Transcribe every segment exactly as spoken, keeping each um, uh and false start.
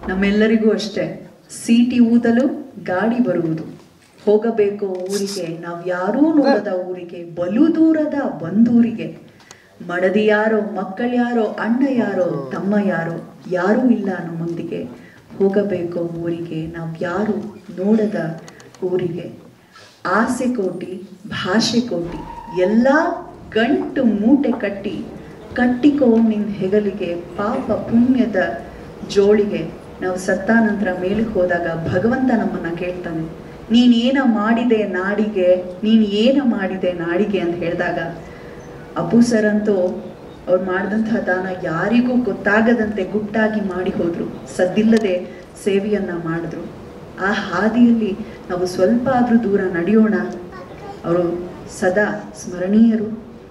ನಮ್ಮೆಲ್ಲರಿಗೂ ಅಷ್ಟೇ, ಸೀಟಿ ಊದಲು ಗಾಡಿ ಬರುವುದು, ಹೋಗಬೇಕು ಊರಿಗೆ ನಾವ್ಯಾರೂ ನೋಡದ ಊರಿಗೆ, ಬಲು ದೂರದ ಬಂದೂರಿಗೆ. ಮಡದಿ ಯಾರೋ, ಮಕ್ಕಳ್ಯಾರೋ, ಅಣ್ಣ ಯಾರೋ, ತಮ್ಮ ಯಾರೋ, ಯಾರೂ ಇಲ್ಲ ನಮ್ಮೊಂದಿಗೆ, ಹೋಗಬೇಕು ಊರಿಗೆ ನಾವ್ಯಾರು ನೋಡದ ಊರಿಗೆ. ಆಸೆ ಕೋಟಿ, ಭಾಷೆ ಕೋಟಿ, ಎಲ್ಲ ಗಂಟು ಮೂಟೆ ಕಟ್ಟಿ, ಕಟ್ಟಿಕೋ ನಿನ್ ಹೆಗಲಿಗೆ ಪಾಪ ಪುಣ್ಯದ ಜೋಳಿಗೆ. ನಾವು ಸತ್ತ ನಂತರ ಮೇಲಕ್ಕೆ ಹೋದಾಗ ಭಗವಂತ ನಮ್ಮನ್ನ ಕೇಳ್ತಾನೆ, ನೀನೇನ ಮಾಡಿದೆ ನಾಡಿಗೆ, ನೀನ್ ಏನ ಮಾಡಿದೆ ನಾಡಿಗೆ ಅಂತ ಹೇಳಿದಾಗ, ಅಪ್ಪು ಸರ್ ಅಂತೂ ಅವ್ರು ಮಾಡಿದಂತಹ ದಾನ ಯಾರಿಗೂ ಗೊತ್ತಾಗದಂತೆ ಗುಟ್ಟಾಗಿ ಮಾಡಿ ಹೋದ್ರು, ಸದ್ದಿಲ್ಲದೆ ಸೇವೆಯನ್ನ ಮಾಡಿದ್ರು. ಆ ಹಾದಿಯಲ್ಲಿ ನಾವು ಸ್ವಲ್ಪ ಆದ್ರೂ ದೂರ ನಡೆಯೋಣ. ಅವರು ಸದಾ ಸ್ಮರಣೀಯರು,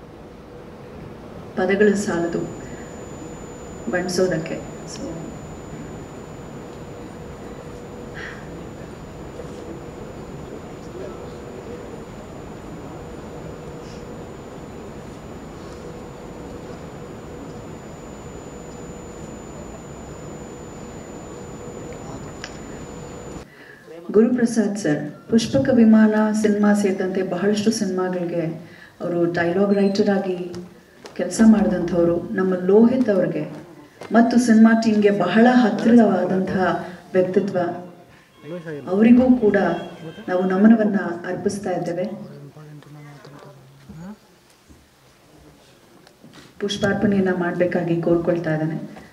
ಪದಗಳು ಸಾಲದು ಬಣ್ಸೋದಕ್ಕೆ. So Guruprasad sir Pushpaka Vimana cinema ಸೇರಿದಂತೆ ಬಹಳಷ್ಟು ಸಿನಿಮಾಗಳಿಗೆ ಅವರು ಡೈಲಾಗ್ ರೈಟರ್ ಆಗಿ ಕೆಲಸ ಮಾಡಿದಂಥವ್ರು. ನಮ್ಮ ಲೋಹಿತ್ ಅವ್ರಿಗೆ ಮತ್ತು ಸಿನಿಮಾ ಟೀಮ್ಗೆ ಬಹಳ ಹತ್ತಿರವಾದಂತಹ ವ್ಯಕ್ತಿತ್ವ. ಅವರಿಗೂ ಕೂಡ ನಾವು ನಮನವನ್ನ ಅರ್ಪಿಸ್ತಾ ಇದ್ದೇವೆ. ಪುಷ್ಪಾರ್ಪಣೆಯನ್ನ ಮಾಡಬೇಕಾಗಿ ಕೋರ್ಕೊಳ್ತಾ ಇದ್ದಾನೆ.